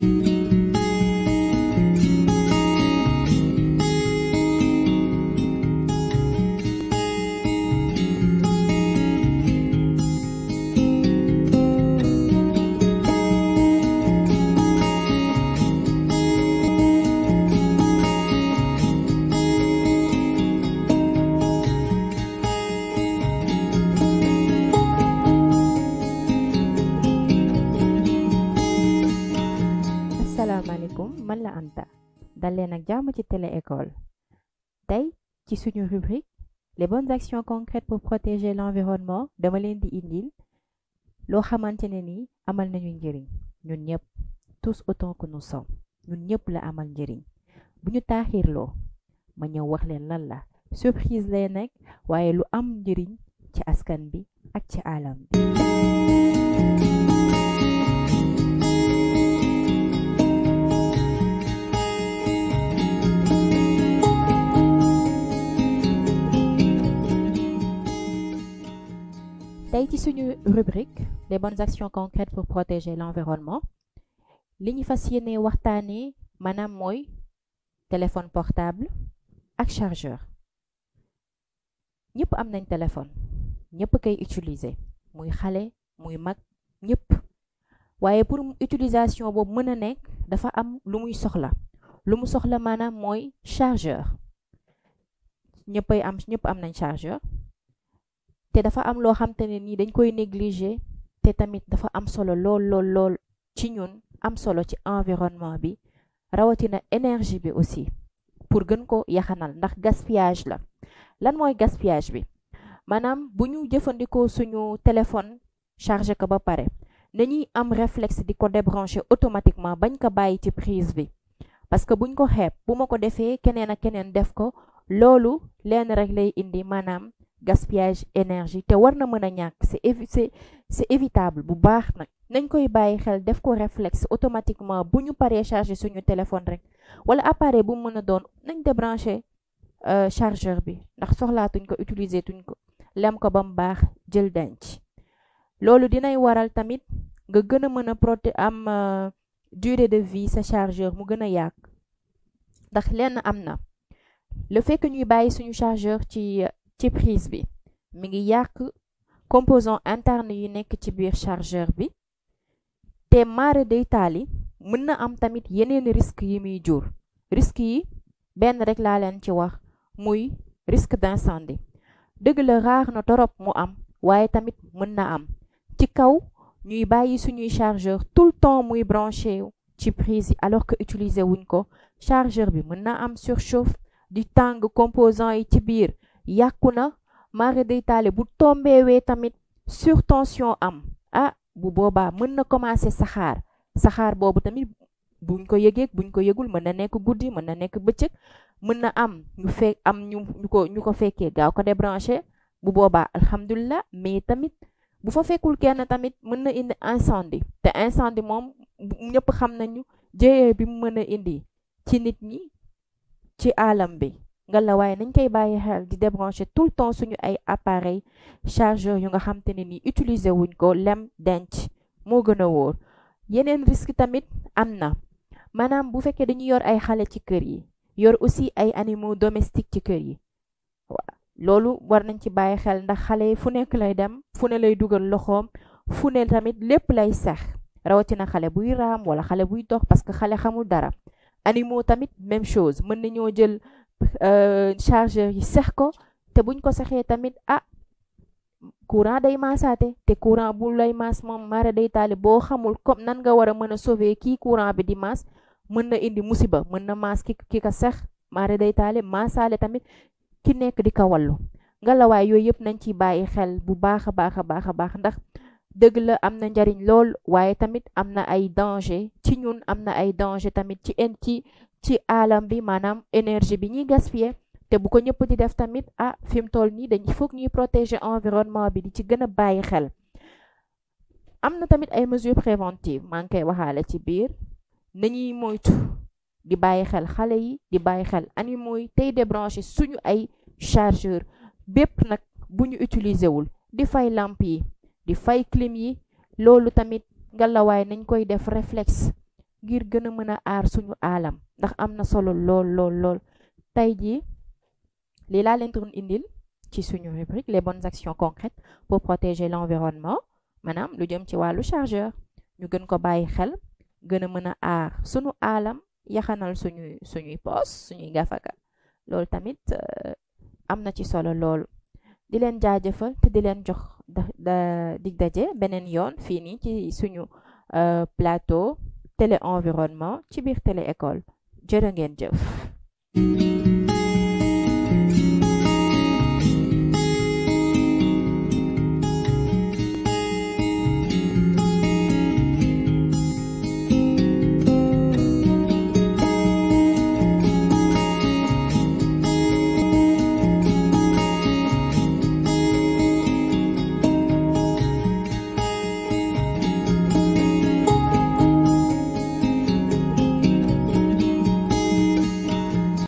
asalaamaaleykum man la Anta dal leen ak jàmm ci télé école tey ci suñu rubrique les bonnes actions concrètes pour protéger l'environnement dama leen di indil loo xamante ne ni amal nañu njëriñ ñun ñëpp tous autant que nous sommes ñun ñëpp la amal njëriñ bu ñu taaxirloo ma ñëw wax leen lan la surprise lay nekk waaye lu am njëriñ ci askan bi ak ci alam bi. tey ci suñu rubrique les bonnes actions concrètes pour protéger l'environnement li ñu fas yéene waxtaanee maanaam mooy téléphone portable ak chargeur ñëpp am nañ téléphone ñëpp koy utiliser muy xale muy mag ñëpp waaye pour utilisation boobu mën a nekk dafa am lu muy soxla maanaam mooy chargeur ñëpp am nañ chargeur. te dafa am loo xamante ne nii dañ koy négliger te tamit dafa am solo lool ci ñun am solo ci environnement bi rawatina énergie bi aussi pour gën ko yaxanal ndax gaspillage la. lan mooy gaspillage bi maanaam bu ñu jëfandikoo suñu téléphone chargé ko ba pare nañuy am réflexe di ko débrancher automatiquement bañ ko bàyyi ci prise bi parce que buñ ko xeeb bu ma ko defee keneen ak keneen def ko loolu leen rek lay indi maanaam gaspillage énergie te war na mën a ñàkk c'est évitable bu baax nag nañ koy bàyyi xel def ko réflexe automatiquement bu ñu paree charger suñu téléphone rek wala appareil bu mën a doon nañ débrancher chargeur bi ndax soxlaatuñ ko utiliser tuñ ko lem ko ba mu baax jël denc loolu dinay waral tamit nga gën a mën a am durée de vie sa chargeur mu gën a yàgg ndax lenn am na le fait que ñuy bàyyi suñu chargeur ci prise bi mi ngi yàq composant interne yu nekk ci biir chargeur bi te mara day taali mën na am tamit yeneen risque yi muy jur risque yi benn rek laa leen ci wax muy risque d'incendie dëgg la raar na torop mu am waaye tamit mën na am ci kaw ñuy bàyyi suñuy chargeur tout le temps muy branché ci prise yi alors que utiliser wuñ ko chargeur bi mën na am surchauffe di tàng composant yi ci biir yàqu na mara day taale bu tombeewee tamit surtension am bu boobaa mën na commencer saxaar boobu tamit buñ ko yëgee buñ ko yëgul mën na nekk guddi mën na nekk bëccëg mën na am ñu ko fekkee gaaw ko débranché bu boobaa alhamdulilah mais tamit bu fa fekkul kenn tamit mën na indi incendie te incendie moom ñëpp xam nañu jéyee bi mu mën a indi ci nit ñi ci alam bi ngalla waaye nañ koy bàyyi xel di débrancher tout le temps suñu ay appareil chargeur yu nga xam te ne ni utiliser wuñ ko lem denc moo gën a wóor yeneen risque tamit am na maanaam bu fekkee dañu yor ay xale ci kër yi yor aussi ay animaux domestiques ci kër yi loolu war nañ ci bàyyi xel ndax xale yi fu nekk lay dem fu ne lay dugal loxoom fu ne tamit lépp lay sax rawatina xale buy raam wala xale buy dox parce que xale xamul dara animaux tamit même chose mën nañoo jël chargeur yi sex ko te buñ ko saxee tamit courant day maasaate te courant bu lay maas moom mara day taali boo xamul comme nan nga war a mën a sauver kii courant bi di maas mën na indi musiba mën na maas ki ka sax mara day taali maasaale tamit ki nekk di ko wallu ngalawaay yooyu yëpp nañ ci bàyyi xel bu baax a baax ndax dëgg la am na njariñ lool waaye tamit am na ay danger ci ñun am na ay danger tamit ci alam bi maanaam énergie bi ñuy gaspiller te bu ko ñëpp di def tamit fi mu toll nii dañ foog ñuy protéger environnement bi di ci gën a bàyyi xel am na tamit ay mesures préventives maa ngi koy waxaale ci biir nañuy moytu di bàyyi xel xale yi di bàyyi xel animaux yi tey débrancher suñu ay chargeur bépp nag bu ñu utiliser wul di fay lampe yi di fay clim yi loolu tamit ngalawaay nañ koy def réflexe ngir gën a mën a aar suñu aalam ndax am na solo lool lool lool. tey jii lii laa leen doon indil ci suñu rubrique les bonnes actions concrètes pour protéger l'environnement maanaam lu jëm ci wàllu chargeur ñu gën ko bàyyi xel gën a mën a aar suñu aalam yaxanal suñuy poos suñuy gafaka loolu tamit am na ci solo loolu. di leen jaajëfal te di leen jox dig daje beneen yoon fii nii ci suñu plateau télé environnement ci biir télé école jërë ngeen jëf.